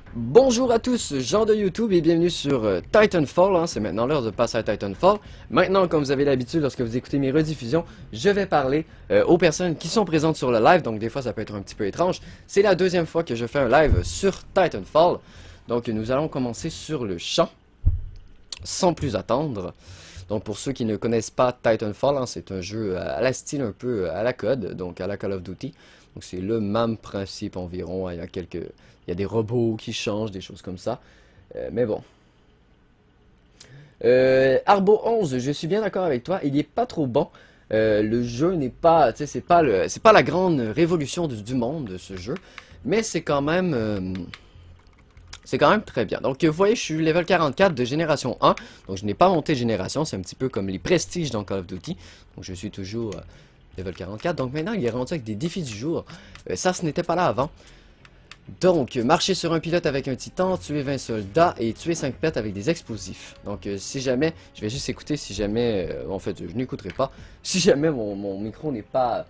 Bonjour à tous, gens de YouTube et bienvenue sur Titanfall, hein, c'est maintenant l'heure de passer à Titanfall. Maintenant, comme vous avez l'habitude lorsque vous écoutez mes rediffusions, je vais parler aux personnes qui sont présentes sur le live, donc des fois ça peut être un petit peu étrange. C'est la deuxième fois que je fais un live sur Titanfall, donc nous allons commencer sur le champ, sans plus attendre. Donc pour ceux qui ne connaissent pas Titanfall, hein, c'est un jeu à la style un peu à la COD, donc à la Call of Duty. Donc c'est le même principe environ, il y a des robots qui changent, des choses comme ça. Mais bon. Arbo 11, je suis bien d'accord avec toi, il n'est pas trop bon. Le jeu n'est pas, tu sais, c'est pas la grande révolution du monde, ce jeu. Mais c'est quand même... c'est quand même très bien. Donc vous voyez, je suis level 44 de génération 1. Donc je n'ai pas monté de génération, c'est un petit peu comme les prestiges dans Call of Duty. Donc je suis toujours level 44. Donc maintenant il est rendu avec des défis du jour. Ça, ce n'était pas là avant. Donc marcher sur un pilote avec un titan, tuer 20 soldats et tuer 5 pets avec des explosifs. Donc si jamais, je vais juste écouter si jamais, en fait je n'écouterai pas. Si jamais mon micro n'est pas...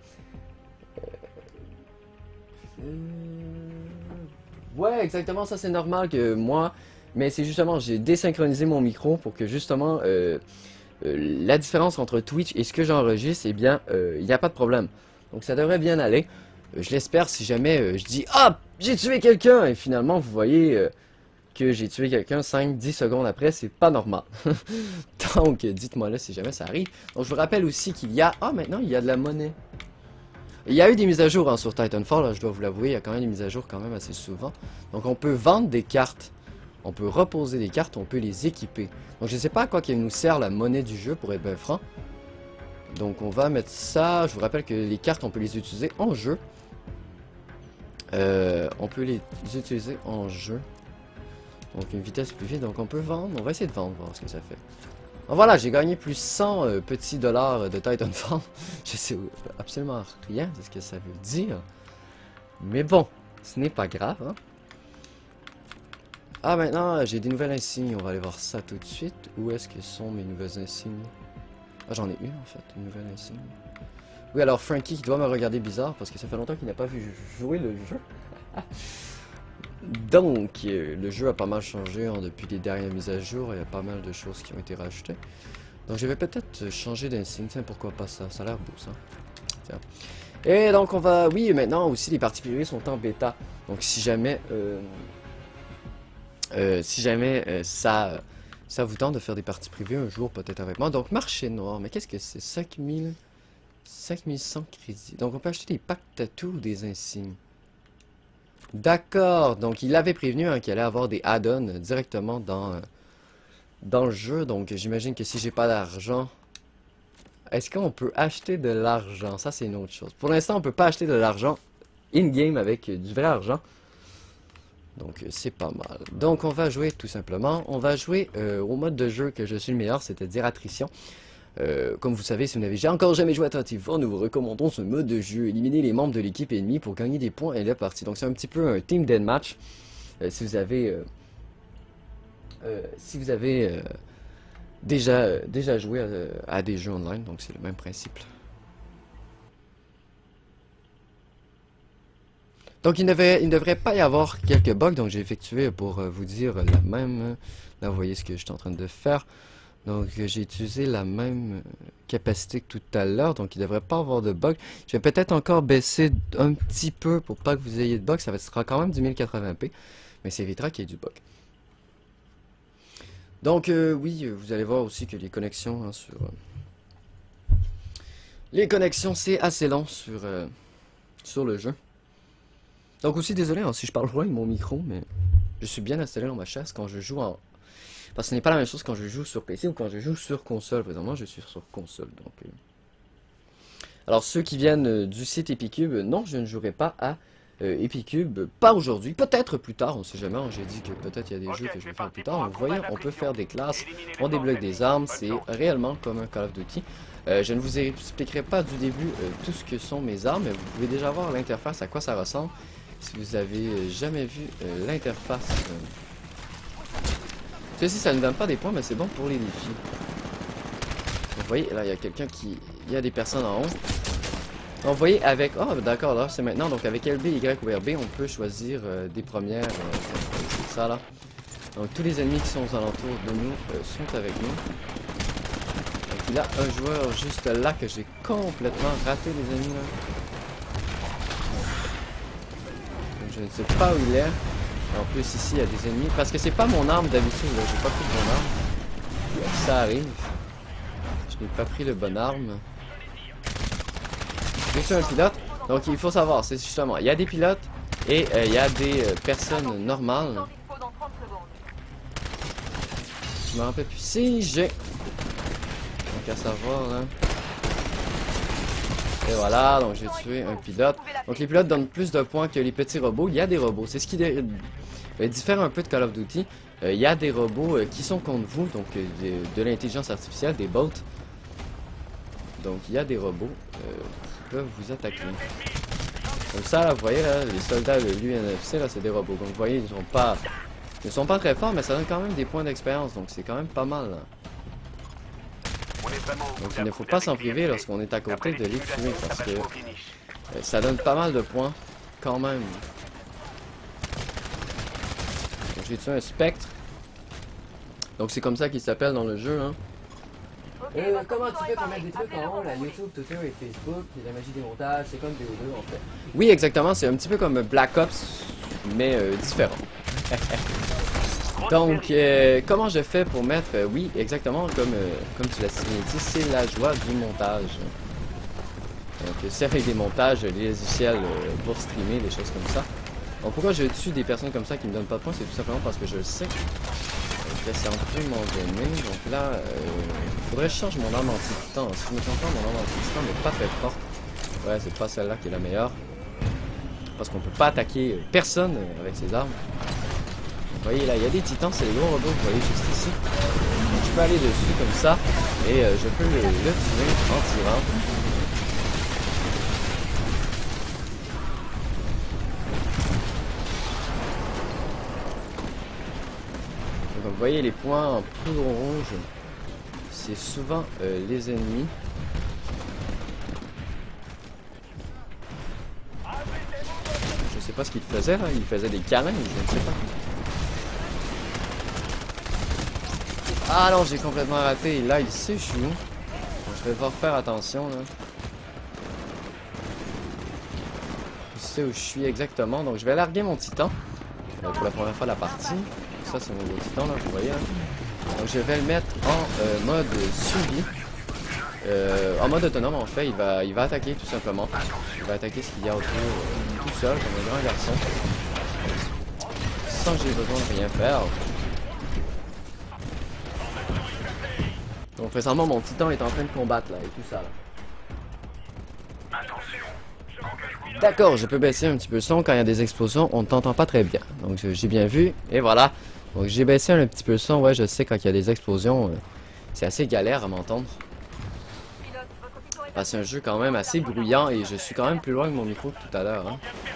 Ouais, exactement, ça c'est normal que moi, mais c'est justement, j'ai désynchronisé mon micro pour que justement, la différence entre Twitch et ce que j'enregistre, eh bien, il n'y a pas de problème. Donc ça devrait bien aller. Je l'espère si jamais je dis « Ah, j'ai tué quelqu'un !» et finalement, vous voyez que j'ai tué quelqu'un 5-10 secondes après, c'est pas normal. Donc, dites-moi là si jamais ça arrive. Donc, je vous rappelle aussi qu'il y a... Ah, maintenant, il y a de la monnaie. Il y a eu des mises à jour hein, sur Titanfall, là, je dois vous l'avouer, il y a quand même des mises à jour quand même assez souvent. Donc on peut vendre des cartes, on peut reposer des cartes, on peut les équiper. Donc je ne sais pas à quoi qu'il nous sert la monnaie du jeu pour être bien franc. Donc on va mettre ça, je vous rappelle que les cartes on peut les utiliser en jeu. On peut les utiliser en jeu. Donc une vitesse plus vite, donc on peut vendre, on va essayer de vendre, voir ce que ça fait. Voilà, j'ai gagné plus 100 petits dollars de Titanfall. Je sais absolument rien de ce que ça veut dire. Mais bon, ce n'est pas grave. Hein? Ah, maintenant, j'ai des nouvelles insignes. On va aller voir ça tout de suite. Où est-ce que sont mes nouvelles insignes? Ah, j'en ai une en fait, une nouvelle insigne. Oui, alors Frankie qui doit me regarder bizarre parce que ça fait longtemps qu'il n'a pas vu jouer le jeu. Donc, le jeu a pas mal changé hein, depuis les dernières mises à jour. Il y a pas mal de choses qui ont été rajoutées. Donc, je vais peut-être changer d'insigne. Tiens, pourquoi pas ça? Ça a l'air beau, ça. Tiens. Et donc, on va... Oui, maintenant aussi, les parties privées sont en bêta. Donc, si jamais... ça vous tente de faire des parties privées un jour, peut-être avec moi. Donc, marché noir. Mais qu'est-ce que c'est? 5100 crédits. Donc, on peut acheter des packs tattoo ou des insignes. D'accord, donc il avait prévenu hein, qu'il allait avoir des add-ons directement dans le jeu, donc j'imagine que si j'ai pas d'argent, est-ce qu'on peut acheter de l'argent? Ça c'est une autre chose. Pour l'instant on peut pas acheter de l'argent in-game avec du vrai argent, donc c'est pas mal. Donc on va jouer tout simplement, on va jouer au mode de jeu que je suis le meilleur, c'est-à-dire attrition. Comme vous savez, si vous n'avez encore jamais joué à Titanfall, nous vous recommandons ce mode de jeu. Éliminer les membres de l'équipe ennemie pour gagner des points et la partie. Donc c'est un petit peu un team deathmatch. Si vous avez, déjà joué à des jeux online, donc c'est le même principe. Donc il ne devrait pas y avoir quelques bugs, donc j'ai effectué pour vous dire la même. Là vous voyez ce que je suis en train de faire. Donc j'ai utilisé la même capacité que tout à l'heure, donc il ne devrait pas avoir de bug. Je vais peut-être encore baisser un petit peu pour pas que vous ayez de bug, ça sera quand même du 1080p, mais ça évitera qu'il y ait du bug. Donc oui, vous allez voir aussi que les connexions hein, les connexions c'est assez long sur le jeu. Donc aussi désolé hein, si je parle loin de mon micro, mais je suis bien installé dans ma chaise quand je joue en... Parce que ce n'est pas la même chose quand je joue sur PC ou quand je joue sur console. Présentement, je suis sur console. Donc, alors, ceux qui viennent du site Epicube, non, je ne jouerai pas à Epicube. Pas aujourd'hui. Peut-être plus tard, on ne sait jamais. J'ai dit que peut-être il y a des jeux que je vais faire plus tard. Donc, vous voyez, on peut faire des classes, on débloque des armes. C'est réellement comme un Call of Duty. Je ne vous expliquerai pas du début tout ce que sont mes armes. Mais vous pouvez déjà voir l'interface, à quoi ça ressemble. Si vous avez jamais vu l'interface... Ceci, ça ne donne pas des points, mais c'est bon pour les défis. Vous voyez, là, il y a quelqu'un qui... Il y a des personnes en haut. Donc, vous voyez, avec... Oh, d'accord, là, c'est maintenant. Donc, avec LB, Y ou RB, on peut choisir des premières. C'est ça, là. Donc, tous les ennemis qui sont aux alentours de nous sont avec nous. Donc, il y a un joueur juste là que j'ai complètement raté, les amis, là. Donc, je ne sais pas où il est. En plus, ici, il y a des ennemis. Parce que c'est pas mon arme d'habitude, là. J'ai pas pris mon arme. Ça arrive. Je n'ai pas pris le bon arme. Je suis un pilote. Donc, il faut savoir, c'est justement, il y a des pilotes et il y a des personnes normales. Je me rappelle plus si j'ai. Donc, à savoir, là. Et voilà, donc j'ai tué un pilote. Donc, les pilotes donnent plus de points que les petits robots. Il y a des robots. C'est ce qui diffère un peu de Call of Duty. Il y a des robots qui sont contre vous, donc de l'intelligence artificielle, des bots. Donc, il y a des robots qui peuvent vous attaquer. Comme ça, là, vous voyez, là, les soldats de l'UNFC, là, c'est des robots. Donc, vous voyez, ils ne sont pas très forts, mais ça donne quand même des points d'expérience. Donc, c'est quand même pas mal, là. Donc, il ne faut pas s'en priver lorsqu'on est à côté de les tuer, parce que ça donne pas mal de points, quand même. Donc, j'ai tué un spectre. Donc, c'est comme ça qu'il s'appelle dans le jeu, hein. Comment tu fais pour mettre des trucs en haut, la YouTube, Twitter et Facebook, et la magie des montages, c'est comme BO2 en fait. Oui, exactement, c'est un petit peu comme Black Ops, mais différent. Donc, comment je fais pour mettre, oui, exactement, comme tu l'as dit, c'est la joie du montage. Donc, c'est avec des montages, les logiciels pour streamer, des choses comme ça. Donc, pourquoi je tue des personnes comme ça qui me donnent pas de points, c'est tout simplement parce que je le sais. Que c'est en train de m'en donner. Donc là, il faudrait que je change mon arme anti-titan. Si je me trompe pas, mon arme anti-titan n'est pas très forte. Ouais, c'est pas celle-là qui est la meilleure. Parce qu'on peut pas attaquer personne avec ces armes. Vous voyez là, il y a des titans, c'est les gros robots, vous voyez juste ici. Donc je peux aller dessus comme ça. Et je peux le tuer en tirant. Donc vous voyez les points en poudre rouge, c'est souvent les ennemis. Je sais pas ce qu'il faisait là, il faisait des câlins, je ne sais pas. Ah non, j'ai complètement raté, là il sait je suis où. Donc, je vais devoir faire attention là. Je sais où je suis exactement, donc je vais larguer mon titan pour la première fois de la partie. Ça c'est mon gros titan là, vous voyez. Hein. Donc je vais le mettre en mode suivi. En mode autonome en fait, il va attaquer tout simplement. Il va attaquer ce qu'il y a autour tout seul comme un grand garçon. Sans que j'ai besoin de rien faire. Donc présentement mon titan est en train de combattre là et tout ça là. D'accord, je peux baisser un petit peu le son quand il y a des explosions, on ne t'entend pas très bien. Donc j'ai bien vu, et voilà. Donc j'ai baissé un petit peu le son, ouais je sais quand il y a des explosions, c'est assez galère à m'entendre. C'est un jeu quand même assez bruyant et je suis quand même plus loin que mon micro que tout à l'heure. Hein.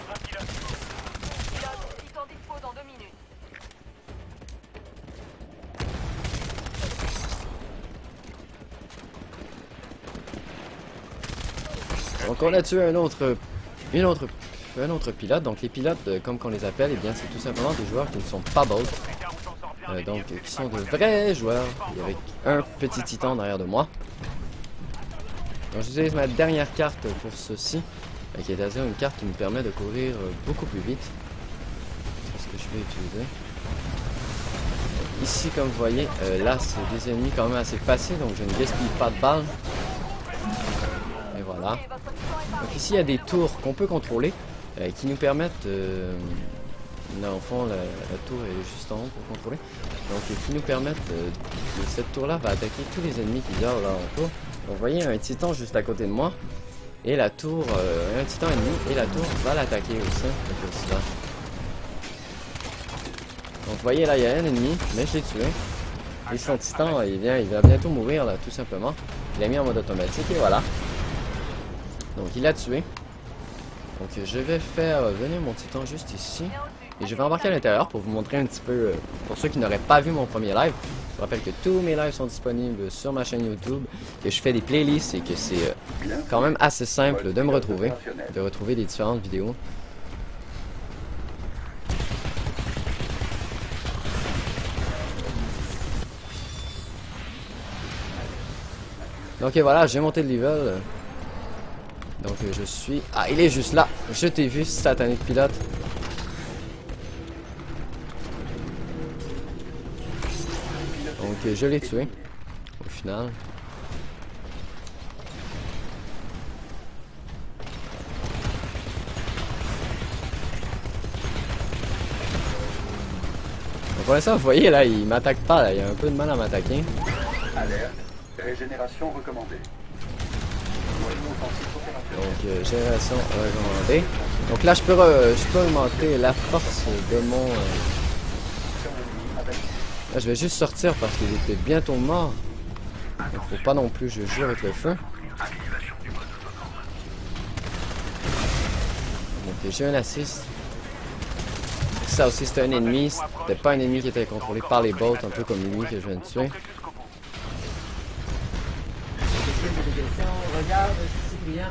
Donc on a tué un autre pilote. Donc les pilotes, comme qu'on les appelle, eh bien c'est tout simplement des joueurs qui ne sont pas bots. Donc qui sont de vrais joueurs. Avec un petit titan derrière de moi. Donc j'utilise ma dernière carte pour ceci. Qui est à une carte qui me permet de courir beaucoup plus vite. C'est ce que je vais utiliser. Ici comme vous voyez, là c'est des ennemis quand même assez faciles. Donc je ne gaspille pas de balles. Et voilà. Donc ici il y a des tours qu'on peut contrôler. Qui nous permettent dans le fond la tour est juste en haut pour contrôler, donc qui nous permettent cette tour là va attaquer tous les ennemis qui là en tour. Donc vous voyez un titan juste à côté de moi et la tour, un titan ennemi et la tour va l'attaquer aussi donc vous voyez là il y a un ennemi mais je l'ai tué et son titan il va bientôt mourir là tout simplement. Il l'a mis en mode automatique et voilà, donc il l'a tué. Donc je vais faire venir mon titan juste ici. Et je vais embarquer à l'intérieur pour vous montrer un petit peu, pour ceux qui n'auraient pas vu mon premier live. Je vous rappelle que tous mes lives sont disponibles sur ma chaîne YouTube, que je fais des playlists et que c'est quand même assez simple de me retrouver, de retrouver les différentes vidéos. Donc voilà, j'ai monté le level. Donc je suis... Ah, il est juste là. Je t'ai vu, satanique pilote. Donc je l'ai tué. Au final. Donc pour l'instant, vous voyez là, il m'attaque pas. Là. Il a un peu de mal à m'attaquer. Alerte. Régénération recommandée. Donc génération recommandée. Donc là je peux augmenter la force de mon... Là je vais juste sortir parce qu'il était bientôt mort. Donc faut pas non plus je joue avec le feu. Donc j'ai un assist. Ça aussi c'était un ennemi. C'était pas un ennemi qui était contrôlé par les bots, un peu comme lui que je viens de tuer. Regarde, Cyprien.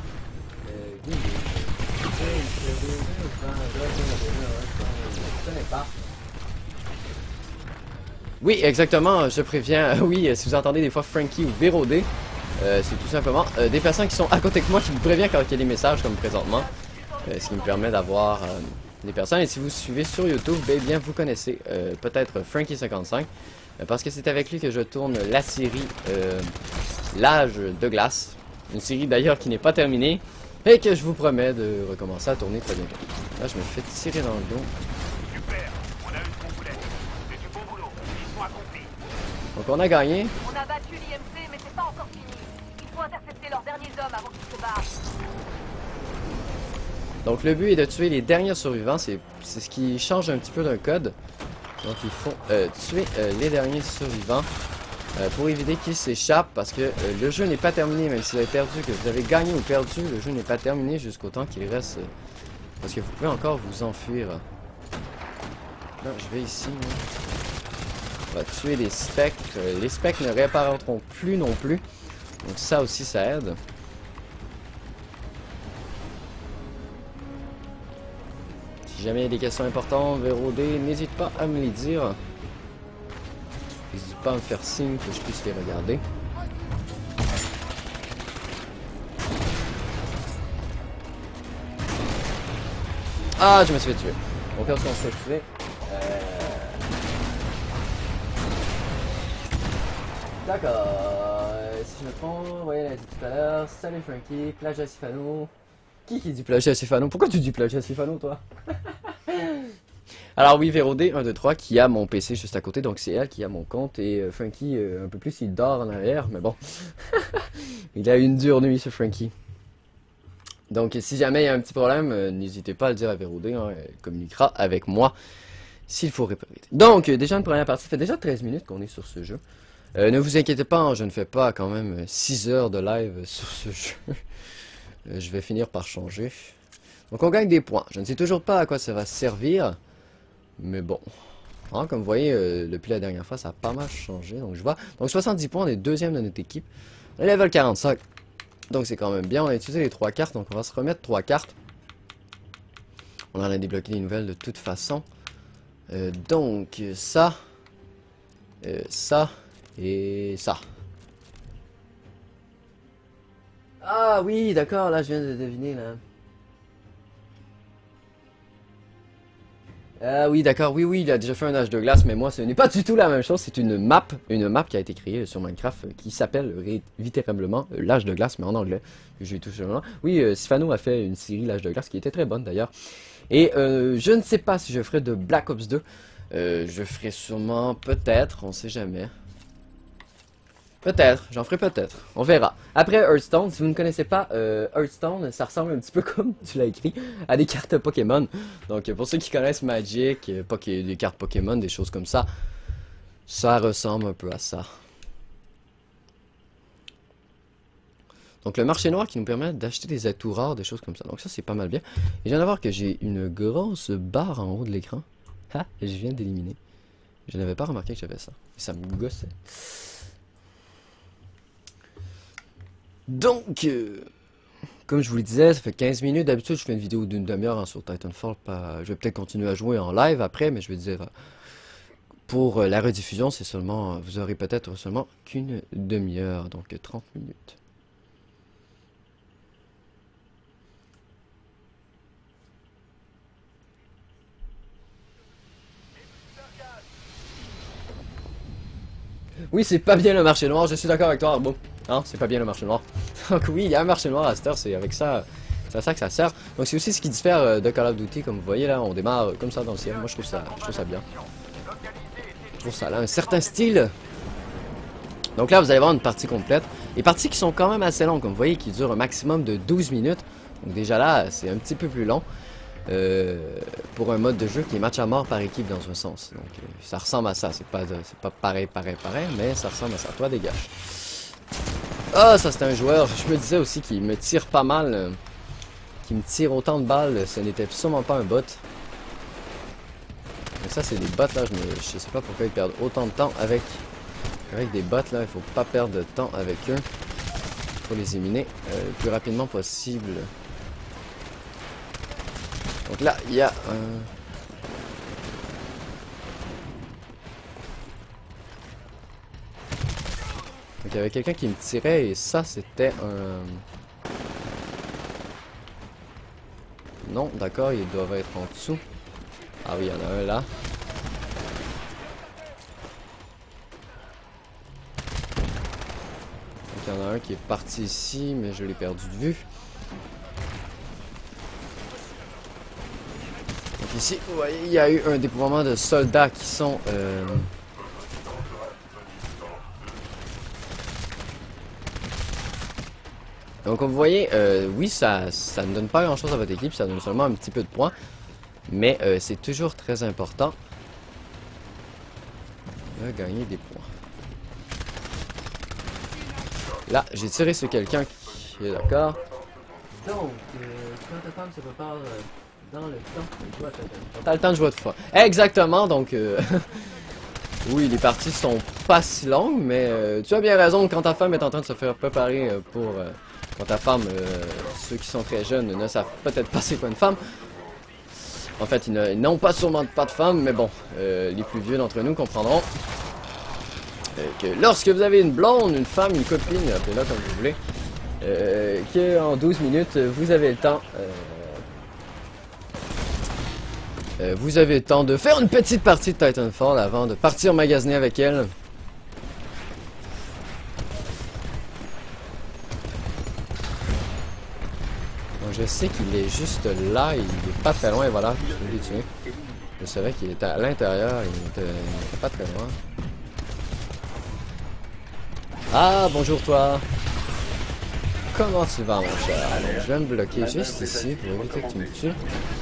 Oui, exactement, je préviens. Oui, si vous entendez des fois Frankie ou Vérodé, c'est tout simplement des personnes qui sont à côté de moi qui me préviennent quand il y a des messages comme présentement. Ce qui me permet d'avoir des personnes. Et si vous suivez sur YouTube, bien vous connaissez peut-être Frankie55. Parce que c'est avec lui que je tourne la série L'âge de glace. Une série d'ailleurs qui n'est pas terminée. Et que je vous promets de recommencer à tourner très bientôt. Là je me fais tirer dans le dos. Super, on a une complète. C'est du bon boulot, mission accomplie. Donc on a gagné. On a battu l'IMC, mais c'est pas encore fini. Il faut intercepter leurs derniers hommes avant qu'ils se barrent. Donc le but est de tuer les derniers survivants. C'est ce qui change un petit peu d'un code. Donc il faut tuer les derniers survivants. Pour éviter qu'ils s'échappent parce que le jeu n'est pas terminé, même si vous avez perdu, que vous avez gagné ou perdu, le jeu n'est pas terminé jusqu'au temps qu'il reste, parce que vous pouvez encore vous enfuir. Là, je vais ici. On va tuer les spectres. Les spectres ne réapparaîtront plus non plus, donc ça aussi ça aide. Si jamais il y a des questions importantes, Vérodé, n'hésite pas à me les dire. N'hésite pas à me faire signe que je puisse les regarder. Ah, je me suis fait tuer. Donc lorsqu'on se fait tuer... D'accord. Si je me trompe, ouais, l'a dit tout à l'heure. Salut Frankie, Plagia Sifano. Qui dit Plagia Sifano? Pourquoi tu dis Plagia Sifano, toi? Alors oui, Vérodé 1, 2, 3 qui a mon PC juste à côté, donc c'est elle qui a mon compte. Et Frankie, un peu plus, il dort en arrière, mais bon. Il a une dure nuit, ce Frankie. Donc si jamais il y a un petit problème, n'hésitez pas à le dire à Vérodé, hein, elle communiquera avec moi s'il faut réparer. Donc déjà une première partie, ça fait déjà 13 minutes qu'on est sur ce jeu. Ne vous inquiétez pas, hein, je ne fais pas quand même 6 heures de live sur ce jeu. Je vais finir par changer. Donc on gagne des points. Je ne sais toujours pas à quoi ça va servir. Mais bon, hein, comme vous voyez, depuis la dernière fois, ça a pas mal changé. Donc je vois. Donc 70 points, on est deuxième de notre équipe. Level 45. Donc c'est quand même bien. On a utilisé les 3 cartes. Donc on va se remettre 3 cartes. On en a débloqué des nouvelles de toute façon. Donc ça. Ça. Et ça. Ah oui, d'accord. Là, je viens de deviner, là. Ah oui, d'accord, oui, il a déjà fait un âge de glace, mais moi, ce n'est pas du tout la même chose. C'est une map qui a été créée sur Minecraft qui s'appelle véritablement l'âge de glace, mais en anglais. J'ai tout simplement. Oui, Sifano a fait une série l'âge de glace qui était très bonne d'ailleurs. Et je ne sais pas si je ferai de Black Ops 2. Je ferai sûrement, peut-être, on sait jamais. Peut-être, j'en ferai peut-être, on verra. Après Hearthstone, si vous ne connaissez pas Hearthstone, ça ressemble un petit peu comme tu l'as écrit, à des cartes Pokémon. Donc pour ceux qui connaissent Magic, des cartes Pokémon, des choses comme ça, ça ressemble un peu à ça. Donc le marché noir qui nous permet d'acheter des atouts rares, des choses comme ça. Donc ça c'est pas mal bien. Et je viens de voir que j'ai une grosse barre en haut de l'écran. Ah, et je viens d'éliminer. Je n'avais pas remarqué que j'avais ça. Ça me gossait. Donc, comme je vous le disais, ça fait 15 minutes. D'habitude, je fais une vidéo d'une demi-heure hein, sur Titanfall. Je vais peut-être continuer à jouer en live après, mais je vais dire... pour la rediffusion, c'est seulement... Vous aurez peut-être seulement qu'une demi-heure, donc 30 minutes. Oui, c'est pas bien le marché noir, je suis d'accord avec toi, Arbo. Hein, c'est pas bien le marché noir. Donc oui, il y a un marché noir à cette heure, c'est avec ça... C'est à ça que ça sert. Donc c'est aussi ce qui diffère de Call of Duty, comme vous voyez là, on démarre comme ça dans le ciel. Moi je trouve ça bien. Je trouve ça là un certain style. Donc là vous allez voir une partie complète. Les parties qui sont quand même assez longues, comme vous voyez, qui durent un maximum de 12 minutes. Donc déjà là, c'est un petit peu plus long. Pour un mode de jeu qui est match à mort par équipe dans un sens. Donc ça ressemble à ça. C'est pas pareil, mais ça ressemble à ça. Toi dégage. Ah, ça c'est un joueur. Je me disais aussi qu'il me tire pas mal. Qui me tire autant de balles, ce n'était sûrement pas un bot. Mais ça c'est des bots là, je sais pas pourquoi ils perdent autant de temps avec des bots là, il faut pas perdre de temps avec eux. Il faut les éliminer le plus rapidement possible. Donc là, il y a un... Donc il y avait quelqu'un qui me tirait et ça c'était un... Non, d'accord, ils doivent être en dessous. Ah oui, il y en a un là. Donc il y en a un qui est parti ici, mais je l'ai perdu de vue. Donc ici, vous voyez, il y a eu un déploiement de soldats qui sont... Donc comme vous voyez, oui, ça ne donne pas grand chose à votre équipe, ça donne seulement un petit peu de points. Mais c'est toujours très important de gagner des points. Là, j'ai tiré sur quelqu'un qui est d'accord. Donc, quand ta femme se prépare dans le temps, t'as le temps de jouer autrefois. Exactement, donc... oui, les parties sont pas si longues, mais tu as bien raison, quand ta femme est en train de se faire préparer pour... quand ta femme, ceux qui sont très jeunes ne savent peut-être pas c'est quoi une femme. En fait, ils n'ont pas sûrement pas de femme, mais bon, les plus vieux d'entre nous comprendront que lorsque vous avez une blonde, une femme, une copine, appelez-la comme vous voulez, qu'en 12 minutes, vous avez le temps... vous avez le temps de faire une petite partie de Titanfall avant de partir magasiner avec elle. Donc je sais qu'il est juste là, il est pas très loin, voilà, je l'ai tué. Je savais qu'il était à l'intérieur, il était pas très loin. Ah, bonjour toi! Comment tu vas mon cher? Alors, je vais me bloquer juste ici pour éviter que tu me tues.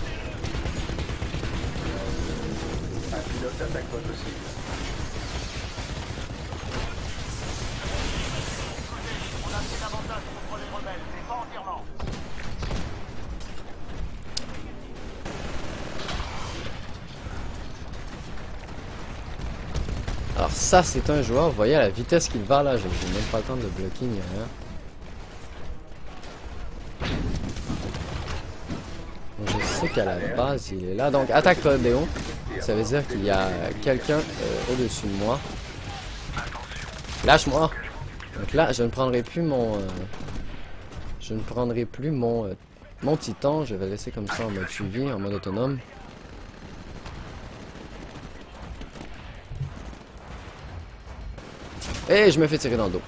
Alors ça c'est un joueur, vous voyez à la vitesse qu'il va là, j'ai même pas le temps de bloquer ni rien. Donc, je sais qu'à la base il est là, donc attaque Léon, ça veut dire qu'il y a quelqu'un au-dessus de moi. Lâche-moi! Donc là je ne prendrai plus mon... mon titan, je vais laisser comme ça en mode suivi, en mode autonome. Et je me fais tirer dans le dos.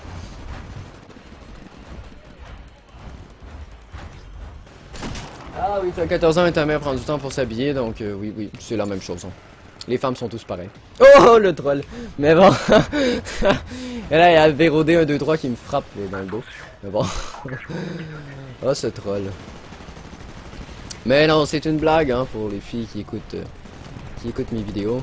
Ah oui, 14 ans et ta mère prend du temps pour s'habiller, donc oui, c'est la même chose. Hein. Les femmes sont tous pareils. Oh, le troll! Mais bon. Et là, il y a VROD 1, 2, 3 qui me frappe dans le dos. Mais bon. Oh, ce troll. Mais non, c'est une blague hein, pour les filles qui écoutent mes vidéos.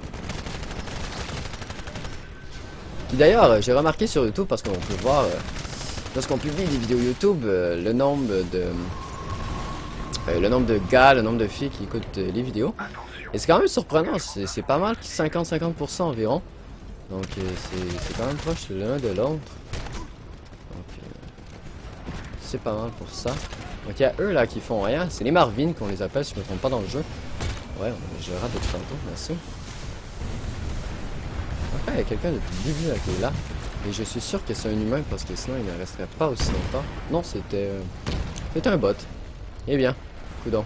D'ailleurs, j'ai remarqué sur YouTube, parce qu'on peut voir, lorsqu'on publie des vidéos YouTube, le nombre de gars, le nombre de filles qui écoutent les vidéos. Et c'est quand même surprenant, c'est pas mal 50-50% environ. Donc c'est quand même proche l'un de l'autre. Donc c'est pas mal pour ça. Donc il y a eux là qui font rien. C'est les Marvin qu'on les appelle si je me trompe pas dans le jeu. Ouais, je rate depuis tantôt, merci. Après il y a quelqu'un depuis le début là qui est là. Et je suis sûr que c'est un humain parce que sinon il ne resterait pas aussi longtemps. Non, c'était un bot. Eh bien, coudonc.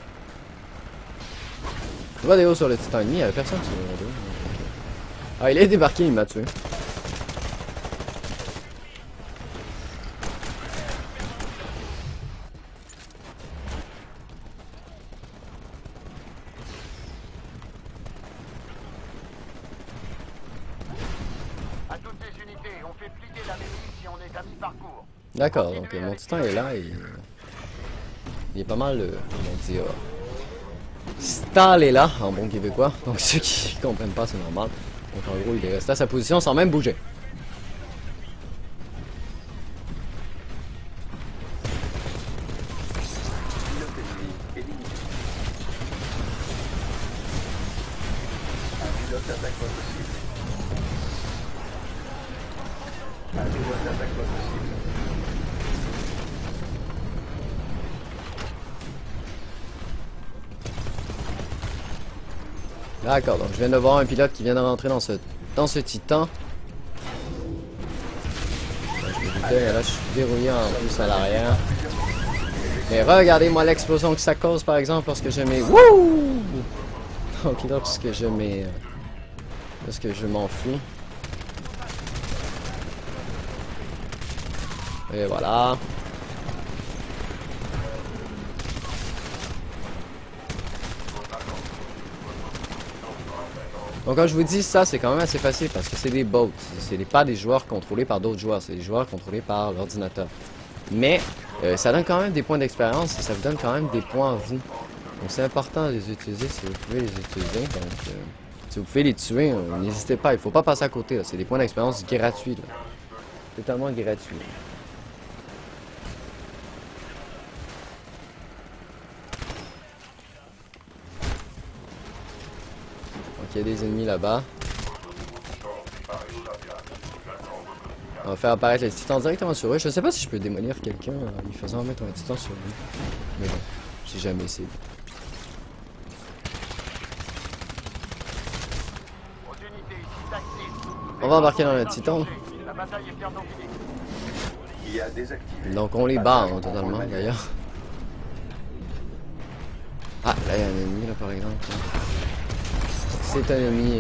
Je vois des hauts sur le titan ennemi, il n'y avait personne sur le dos. Ah, il est débarqué, il m'a tué. À toutes les unités, on fait plier la mémie si on est à mi-parcours. D'accord, donc mon titan est là et il est pas mal, comment dire, stall est là, en bon québécois. Donc ceux qui comprennent pas, c'est normal. Donc en gros, il est resté à sa position sans même bouger. Pilote ennemi éliminé. Un pilote d'attaque pas possible. Un pilote d'attaque pas possible. D'accord, donc je viens de voir un pilote qui vient de rentrer dans ce titan. Je me doutais, mais là je suis verrouillé en plus à l'arrière. Mais regardez-moi l'explosion que ça cause par exemple lorsque je mets... Wouh! Ok, lorsque je mets... lorsque je m'enfuis. Et voilà. Donc comme je vous dis, ça c'est quand même assez facile parce que c'est des bots. Ce n'est pas des joueurs contrôlés par d'autres joueurs, c'est des joueurs contrôlés par l'ordinateur. Mais ça donne quand même des points d'expérience et ça vous donne quand même des points à vous. Donc c'est important de les utiliser si vous pouvez les utiliser. Donc si vous pouvez les tuer, n'hésitez pas, il ne faut pas passer à côté. C'est des points d'expérience gratuits. Là. Totalement gratuits. Il y a des ennemis là-bas. On va faire apparaître les titans directement sur eux. Je sais pas si je peux démolir quelqu'un en lui faisant mettre un titan sur lui. Mais bon, j'ai jamais essayé. On va embarquer dans le titan. Il a désactivé. Donc on les bat hein, totalement d'ailleurs. Ah, là il y a un ennemi là par exemple. C'est un ennemi.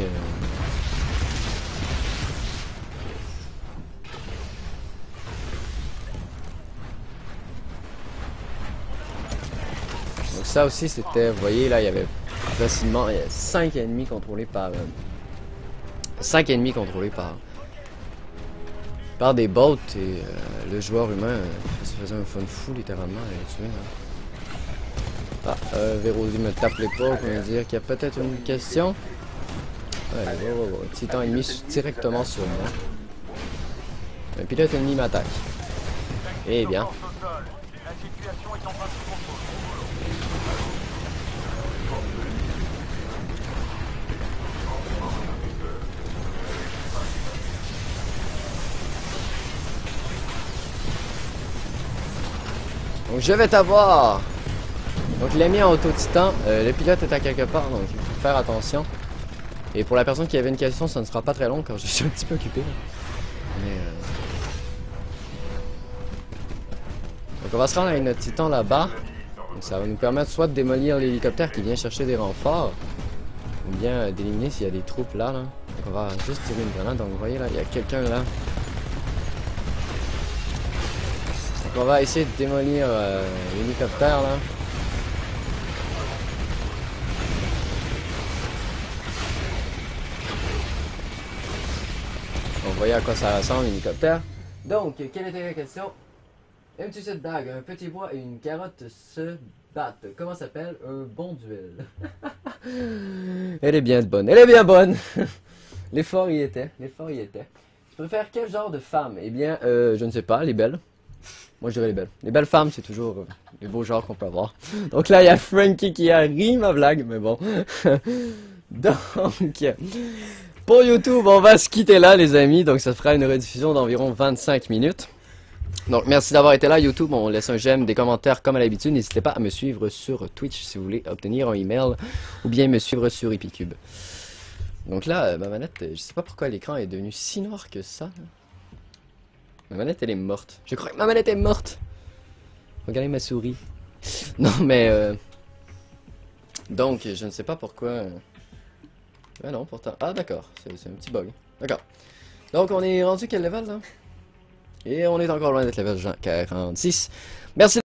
Donc ça aussi c'était, vous voyez là il y avait facilement 5 ennemis contrôlés par 5 ennemis contrôlés par des bots et le joueur humain se faisait un fun fou littéralement à les tuer. Hein. Ah, Vérosy me tape l'épaule pour me dire qu'il y a peut-être une question. Ouais, titan ennemi directement sur moi. Un pilote ennemi m'attaque. Eh bien. Donc je vais t'avoir. Donc il l'a mis en auto-titan. Le pilote est à quelque part, donc il faut faire attention. Et pour la personne qui avait une question, ça ne sera pas très long car je suis un petit peu occupé. Mais donc on va se rendre avec notre titan là-bas. Donc ça va nous permettre soit de démolir l'hélicoptère qui vient chercher des renforts, ou bien d'éliminer s'il y a des troupes là. Donc on va juste tirer une grenade. Donc vous voyez là, il y a quelqu'un là. Donc on va essayer de démolir l'hélicoptère là. Vous voyez à quoi ça ressemble l'hélicoptère. Donc, quelle était la question? Aimes-tu cette dague? Un petit bois et une carotte se battent. Comment s'appelle? Un bon duel. Elle est bien bonne. Elle est bien bonne. L'effort y était. L'effort y était. Tu préfères quel genre de femme? Eh bien, je ne sais pas. Les belles. Moi, je dirais les belles. Les belles femmes, c'est toujours les beaux genres qu'on peut avoir. Donc là, il y a Frankie qui a ri ma blague, mais bon. Donc, pour YouTube, on va se quitter là, les amis. Donc, ça fera une rediffusion d'environ 25 minutes. Donc, merci d'avoir été là, YouTube. On laisse un j'aime, des commentaires comme à l'habitude. N'hésitez pas à me suivre sur Twitch si vous voulez obtenir un email ou bien me suivre sur Epicube. Donc là, ma manette, je sais pas pourquoi l'écran est devenu si noir que ça. Ma manette, elle est morte. Je crois que ma manette est morte. Regardez ma souris. Non, mais... Donc, je ne sais pas pourquoi... Ah non, pourtant... Ah, d'accord. C'est un petit bug. D'accord. Donc, on est rendu quel level, là? Et on est encore loin d'être level 46. Merci.